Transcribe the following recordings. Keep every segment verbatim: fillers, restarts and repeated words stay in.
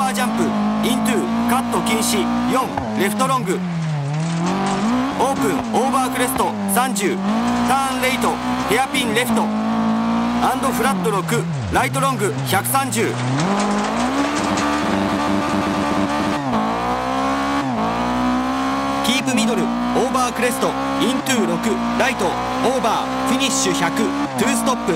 ージャンプイントゥーカット禁止よんレフトロングオープンオーバークレストさんじゅうターンレイトヘアピンレフトアンドフラットろくライトロングひゃくさんじゅうキープミドルオーバークレストイントゥーろくライトオーバーフィニッシュひゃくトゥーストップ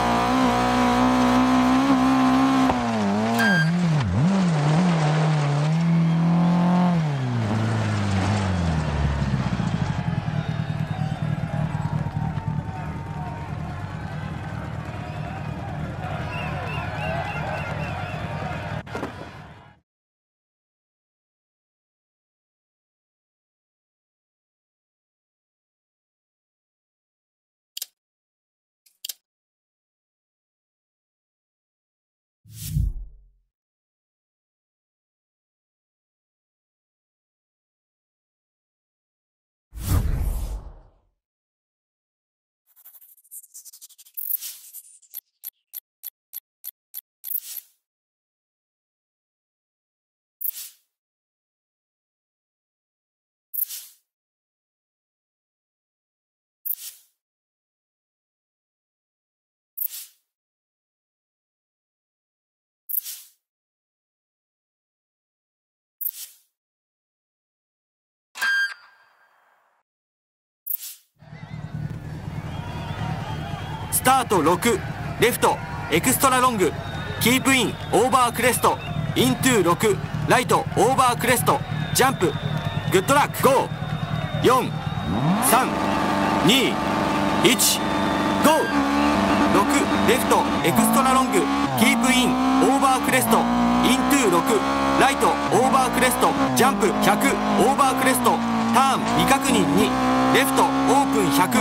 スタートろくレフトエクストラロングキープインオーバークレストイントゥーろくライトオーバークレストジャンプグッドラックごよんさんにいちゴーろくレフトエクストラロングキープインオーバークレストイントゥーろくライトオーバークレストジャンプひゃくオーバークレストターン未確認にレフトオープンひゃく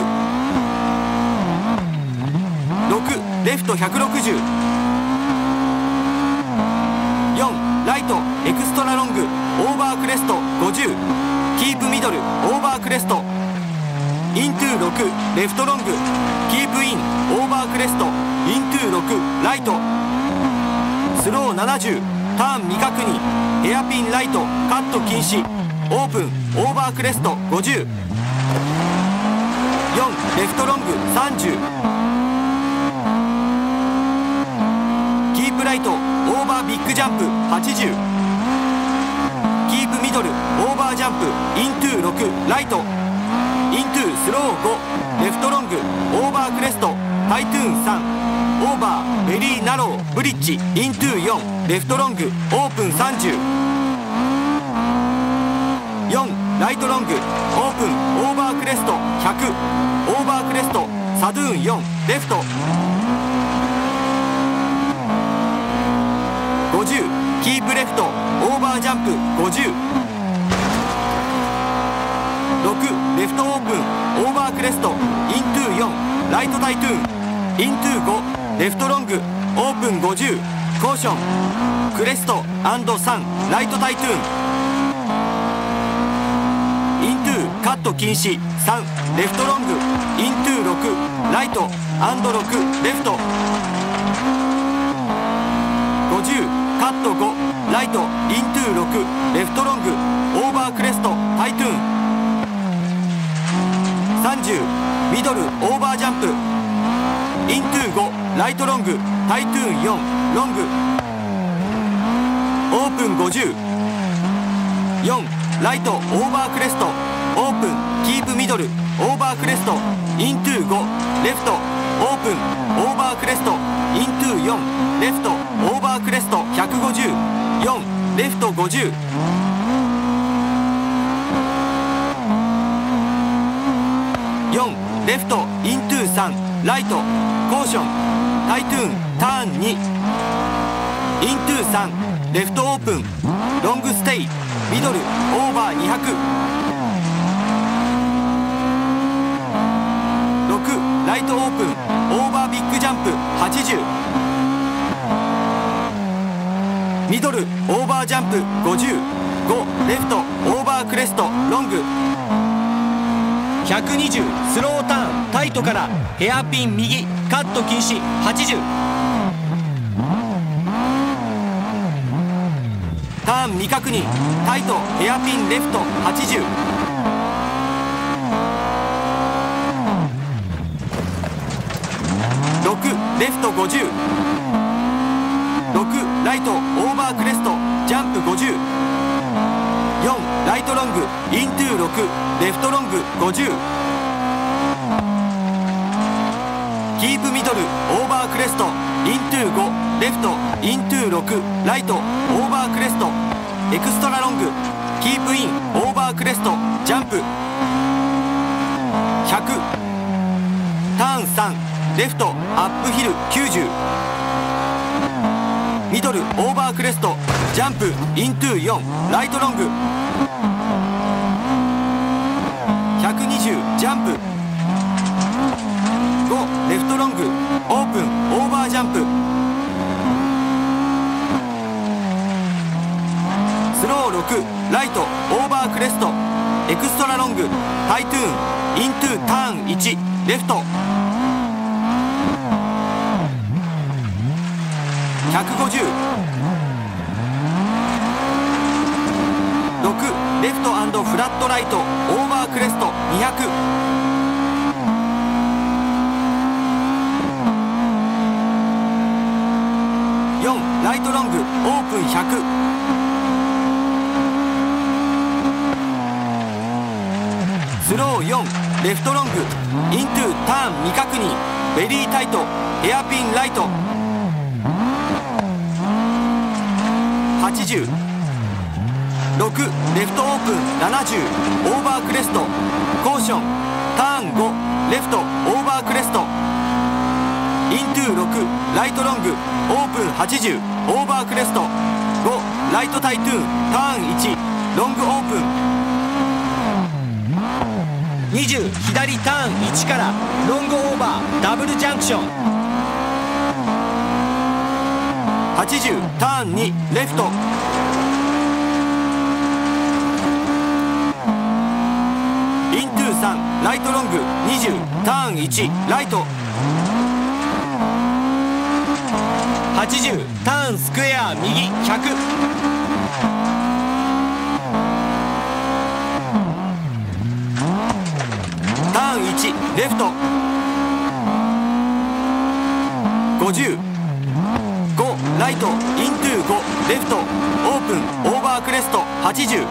ろくレフトひゃくろくじゅうよんライトエクストラロングオーバークレストごじゅうキープミドルオーバークレストイントゥーろくレフトロングキープインオーバークレストイントゥーろくライトスローななじゅうターン未確認ヘアピンライトカット禁止オープンオーバークレストごじゅうよんレフトロングさんじゅうキープライトオーバービッグジャンプはちじゅうキープミドルオーバージャンプイントゥーろくライトイントゥースローごレフトロングオーバークレストタイトゥーンさんオーバーベリーナローブリッジイントゥーよんレフトロングオープンさんじゅうよんライトロングオープンオーバークレストひゃくオーバークレストサドゥーンよんレフトごじゅうキープレフトオーバージャンプごじゅうろくレフトオープンオーバークレストイントゥーよんライトタイトゥーンイントゥーごレフトロングオープンごじゅうコーションクレストさんライトタイトゥーンイントゥーカット禁止さんレフトロングイントゥーろくライトろくレフトごじゅうカットごライトイントゥーろくレフトロングオーバークレストタイトゥーンさんじゅうミドルオーバージャンプイントゥーごライトロングタイトゥーンよんロングオープンごじゅうよんライトオーバークレストオープンキープミドルオーバークレストイントゥーごレフトオープンオーバークレストイントゥーよんレフトオーバークレストひゃくごじゅうよんレフトごじゅうよんレフトイントゥーさんライトコーションタイトゥーンターンにイントゥーさんレフトオープンロングステイミドルオーバーにひゃくろくライトオープンオーバービッグジャンプはちじゅうミドルオーバージャンプごじゅうごレフトオーバークレストロングひゃくにじゅうスローターンタイトからヘアピン右カット禁止はちじゅうターン未確認、タイトヘアピンレフトはちじゅう。ろくレフトごじゅう。ろくライトオーバークレストジャンプごじゅう。よんライトロングイントゥーろくレフトロングごじゅう。キープミドルオーバークレストイントゥーごレフトイントゥーろくライトオーバークレストエクストラロングキープインオーバークレストジャンプひゃく。ターンさんレフトアップヒルきゅうじゅう。ミドルオーバークレストジャンプイントゥーよんライトロングひゃくにじゅうジャンプごレフトロングオープンオーバージャンプスローろくライトオーバークレストエクストラロングハイトゥーンイントゥーターンいちレフトひゃくごじゅう。ろくレフト&フラットライトオーバークレストにひゃく。よんライトロングオープンひゃく。スローよんレフトロングイントゥーターン未確認ベリータイトヘアピンライトはちじゅう。ろくレフトオープンななじゅうオーバークレストコーションターンごレフトオーバークレストイントゥーろくライトロングオープンはちじゅうオーバークレストごライトタイトゥーンターンいちロングオープンにじゅう左ターンいちからロングオーバーダブルジャンクションはちじゅうターンにレフトイントゥーさんライトロングにじゅうターンいちライトはちじゅうターンスクエア右ひゃくターンいちレフトごじゅうごライトイントゥーごレフトオープンオーバークレストはちじゅう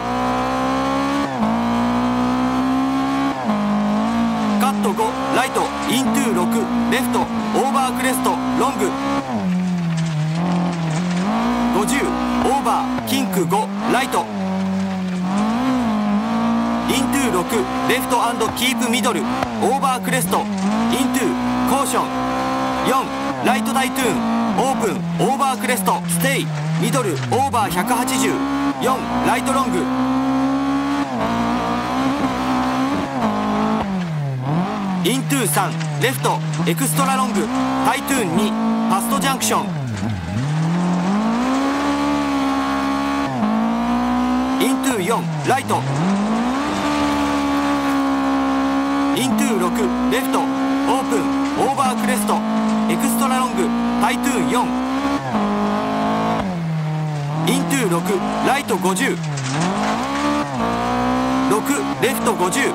カットごライトイントゥーろくレフトオーバークレストロングごじゅうオーバーキンクごライトイントゥーろくレフト&キープミドルオーバークレストイントゥーコーションよんライトタイトゥーンオープンオーバークレストステイミドルオーバーひゃくはちじゅうよんライトロングイントゥーさんレフトエクストラロングタイトゥーンにファストジャンクションイントゥーよんライトイントゥーろくレフトオープンオーバークレストエクストラロングタイトゥーンよんイントゥーろくライトごじゅうろくレフトごじゅう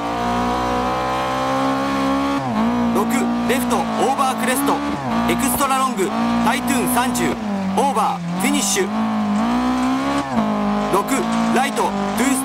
ろくレフトオーバークレストエクストラロングタイトゥーンさんじゅうオーバーフィニッシュろくライトトゥー